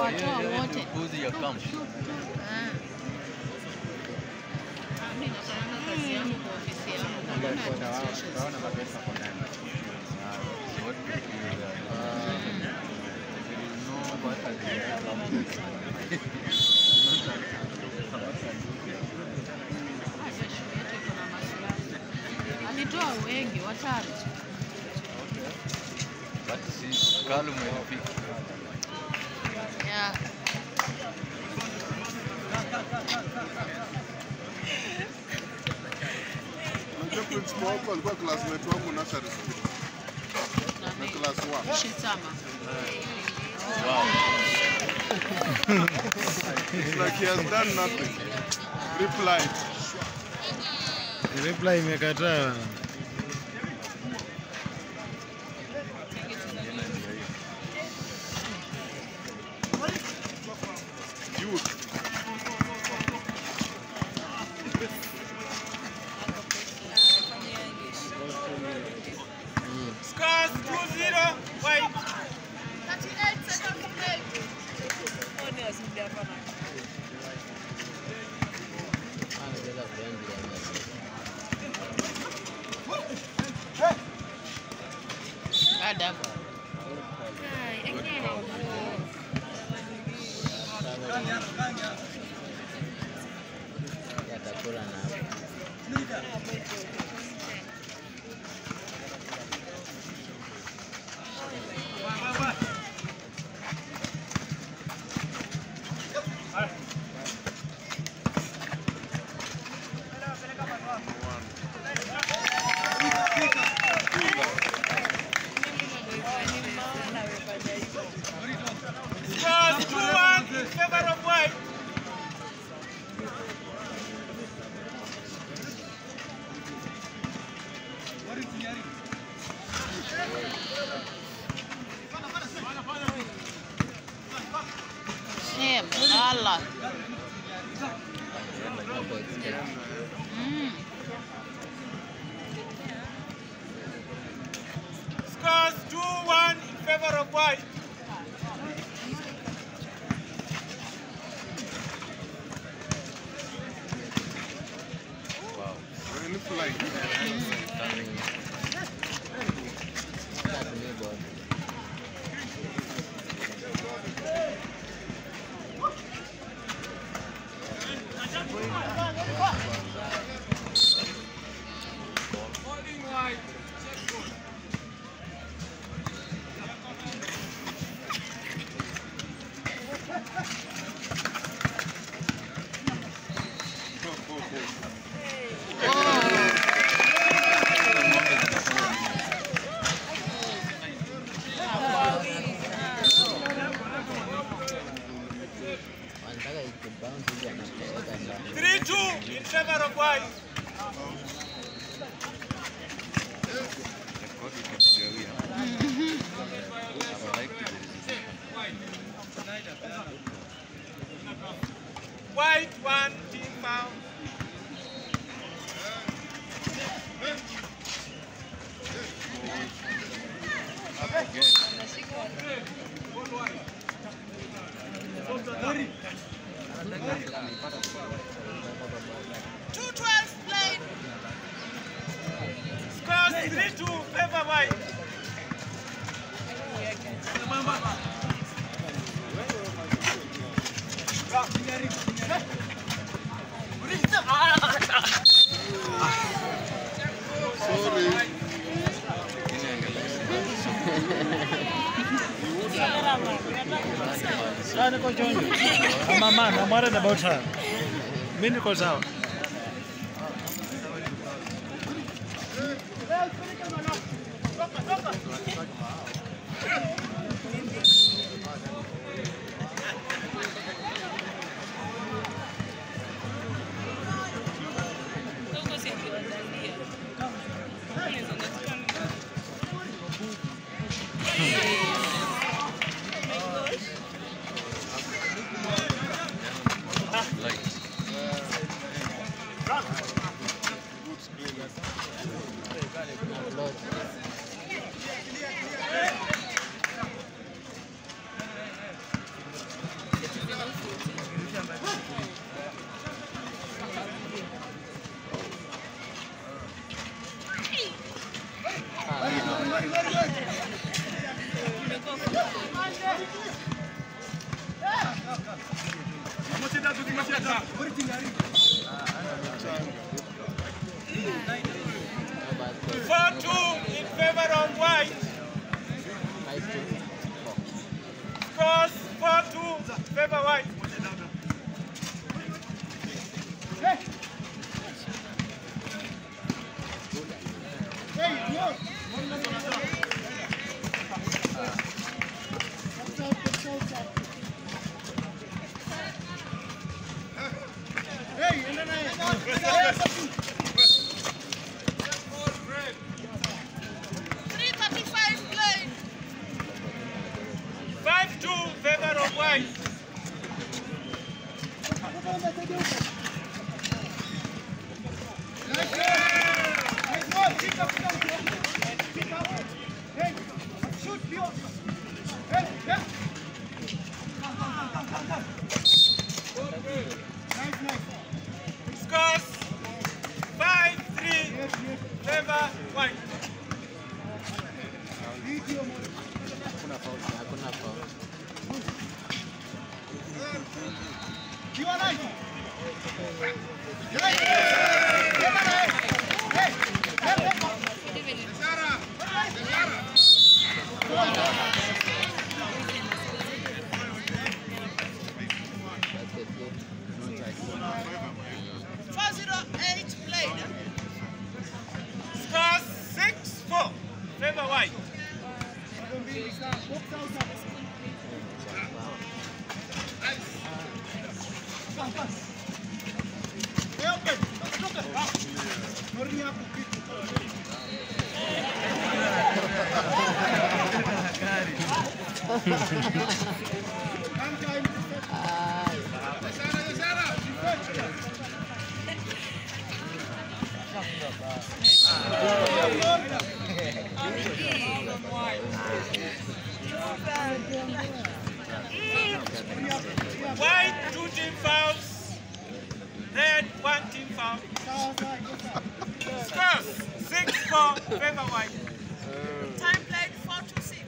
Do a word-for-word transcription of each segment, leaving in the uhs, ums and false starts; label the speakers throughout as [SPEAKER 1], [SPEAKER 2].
[SPEAKER 1] Watoa wote.
[SPEAKER 2] Kuzi ya camp.
[SPEAKER 1] Ah. Mimi nafanya kazi yangu kwa ofisi yangu.
[SPEAKER 3] Naona mapesa kwa ndani.
[SPEAKER 2] What do you feel that? No, but I
[SPEAKER 1] alitoa wengi watatu.
[SPEAKER 2] Okay. But si Kalu umefika.
[SPEAKER 1] Yeah.
[SPEAKER 4] Unajua principal wako alikuwa classmate wangu nursery school. Na class one.
[SPEAKER 1] Shitama.
[SPEAKER 2] Wow.
[SPEAKER 4] It's like he has done nothing. Replied.
[SPEAKER 3] Reply imekataa.
[SPEAKER 4] Youth.
[SPEAKER 5] Scores two zero. White.
[SPEAKER 6] thirty-eight seconds to play.
[SPEAKER 1] Ada.
[SPEAKER 3] Yatakula na
[SPEAKER 5] Scores two one in favor of white.
[SPEAKER 1] Shame. Allah. Mm.
[SPEAKER 5] Scores two one in favor of white.
[SPEAKER 2] Wow.
[SPEAKER 4] Really flying.
[SPEAKER 5] Three two in favor of white. White one team foul.
[SPEAKER 6] two twelve played.
[SPEAKER 5] Scores three two favor white.
[SPEAKER 4] Sorry.
[SPEAKER 3] Sana kwa jonjo. Mama, I'm worried about her. Mimi niko sawa.
[SPEAKER 5] Four two in favor of white. Scores four two favor white.
[SPEAKER 6] three thirty-five played.
[SPEAKER 5] Five two favor of white. Scores five three favor white.
[SPEAKER 6] four zero eight played.
[SPEAKER 5] Scores six four favor white. White two team fouls. Red one team foul. Scores six four favor white.
[SPEAKER 6] Time played four to six.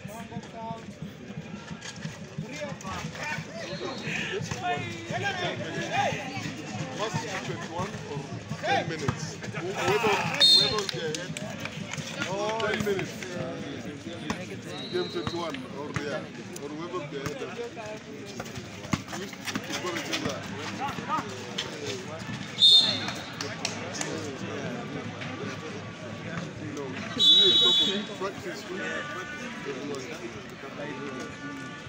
[SPEAKER 4] Must be twenty-one or ten minutes. Whoever, whoever's there, ten minutes. Game twenty-one or yeah, or whoever's there. Used to go and do that. You know, you need to practice. Practice.